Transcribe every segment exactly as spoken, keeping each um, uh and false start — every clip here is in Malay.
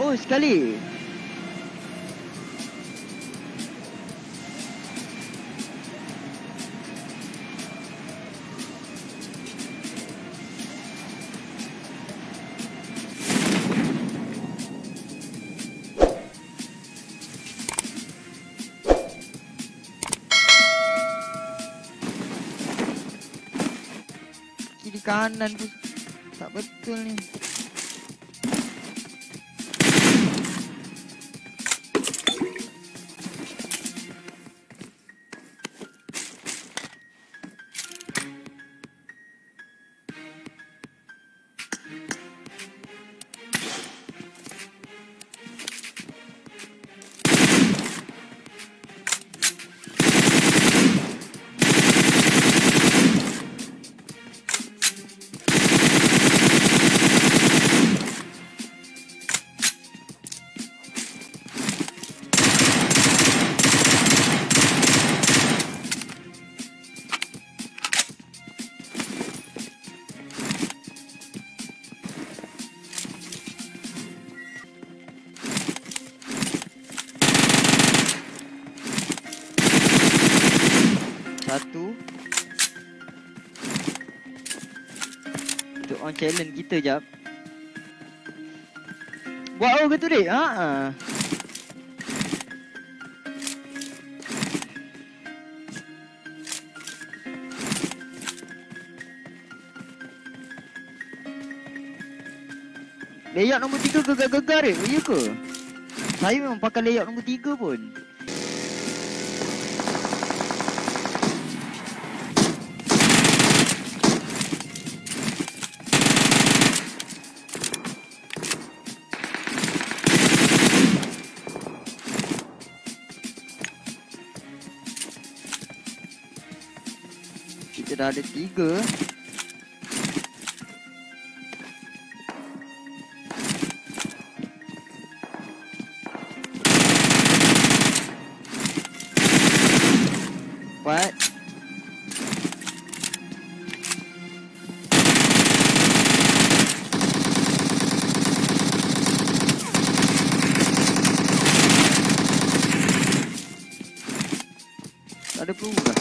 jauh sekali. Kiri kanan pun tak betul ni. Satu. Untuk on challenge kita jap. Wow, ke tu dek? Haa. Layout nombor tiga gegar-gegar dek? Ya ke? Saya memang pakai layout nombor tiga pun. Kita dah ada tiga. Empat. Tak ada peluru dah.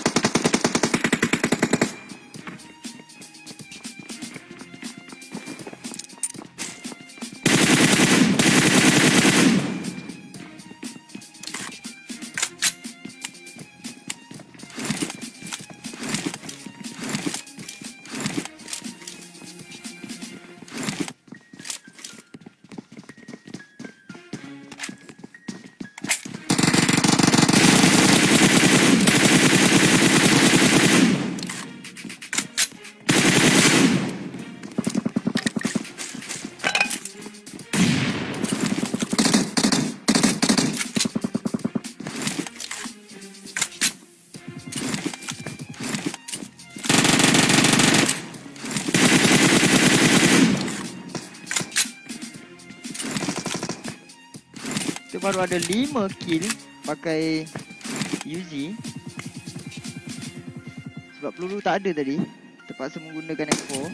Kita baru ada lima kill pakai Uzi. Sebab peluru tak ada tadi, terpaksa menggunakan M four.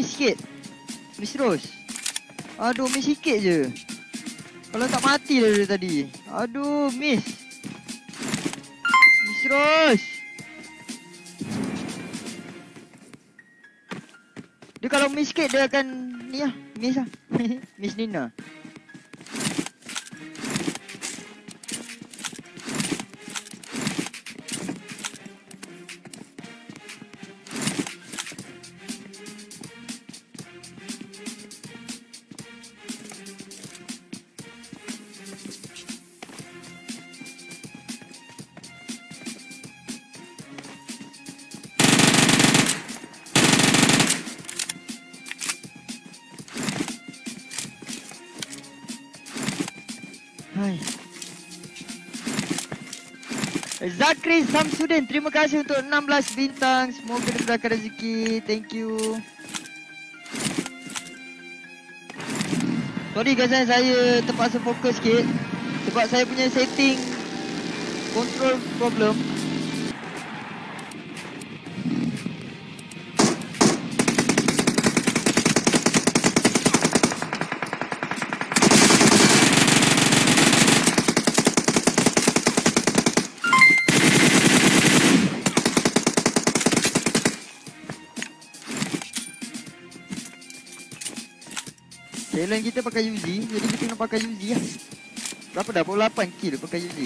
miss sikit. Miss terus. Aduh, miss sikit je. Kalau tak mati dah dari tadi. Aduh, miss. Miss terus. Dia kalau miss sikit dia akan ni lah, miss lah. Miss Nina. Hai. Zakri Samsudin, terima kasih untuk enam belas bintang. Semoga dimudahkan rezeki. Thank you. Sorry guys, saya terpaksa fokus sikit sebab saya punya setting control problem. Challenge kita pakai U Z, jadi kita kena pakai U Z lah. Berapa dah? empat puluh lapan kill pakai U Z.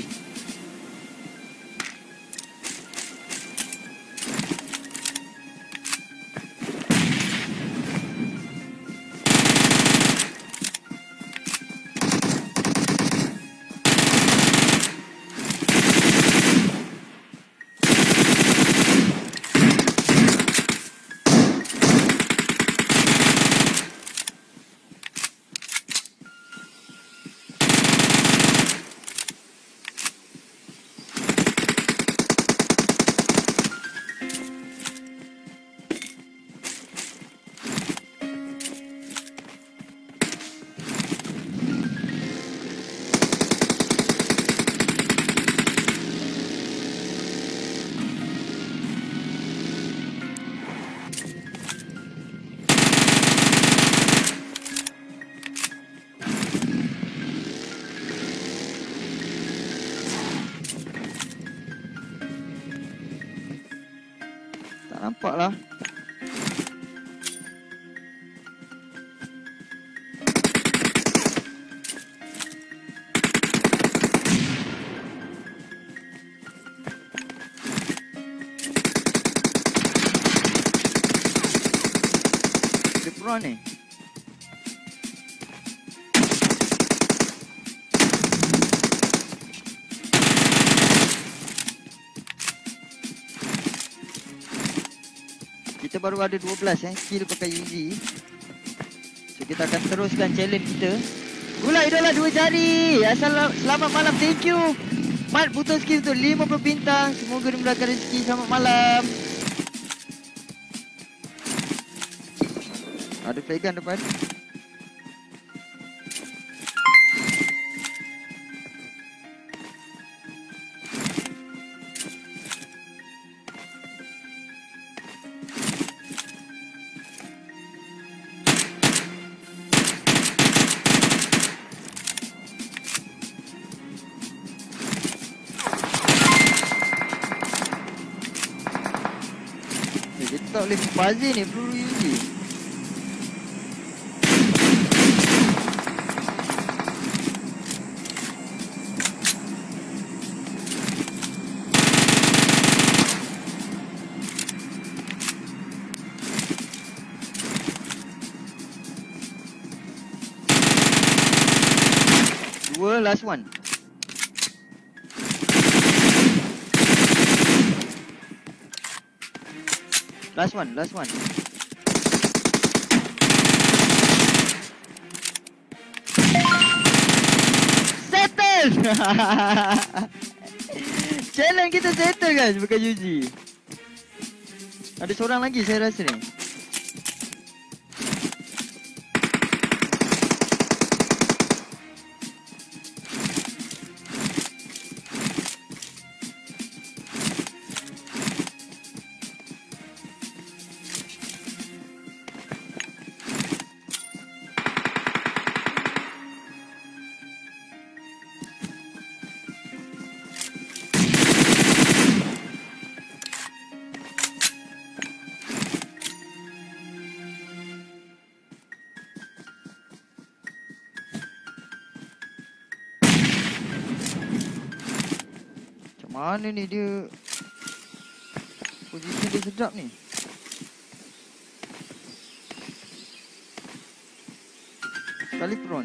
Nampak lah. Dia perang ni. Kita baru ada dua belas eh, kill pakai U Z. So kita akan teruskan challenge kita. Gula idola dua jari. Assalamualaikum, selamat malam, thank you Mat butuh skill untuk lima puluh bintang. Semoga dimudahkan rezeki. Selamat malam. Ada flagan depan. Tak boleh bazir ni, perlu U Z. Dua, last one. Last one, last one. Settle! Challenge kita settle guys, bukan U Z. Ada seorang lagi saya rasa ni. Mana ni dia? Posisi dia sedap ni. Kalitron.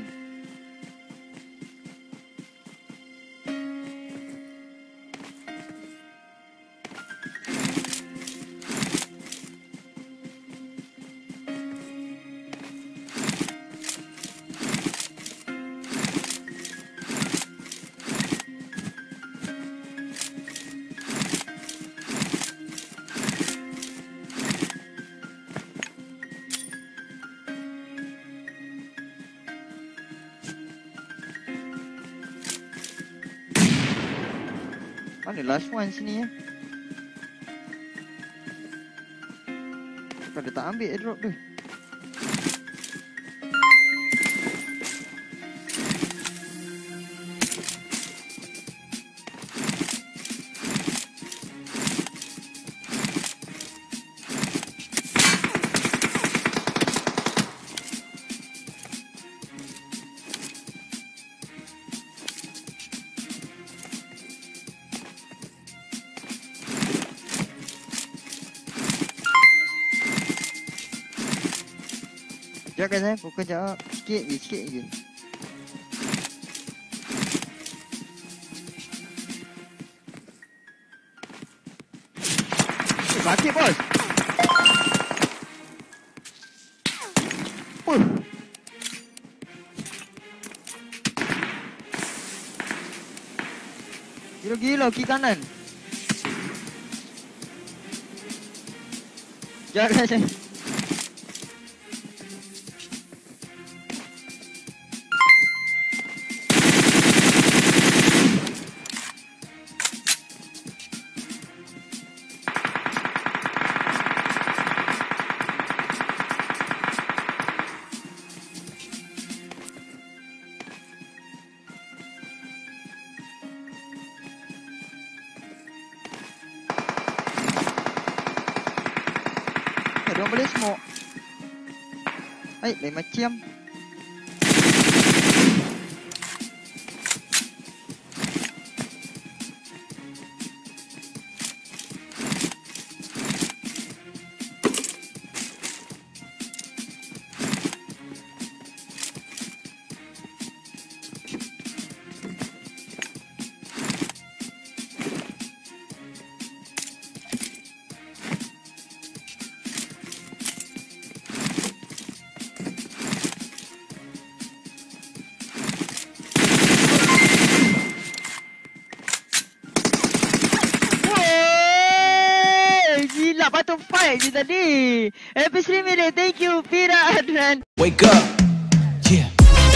Mana last one sini ya? Kau dia tak ambil airdrop tu. Sekejap guys eh, pukul sekejap. Sikit je, sikit je. Eh, sakit bos. Uh. Gila-gila kiri kanan. Sekejap guys eh. Diorang boleh smoke. Baik, lain macam. Patut fight je tadi. Episode ni, thank you Fira Adnan. Wake up, yeah.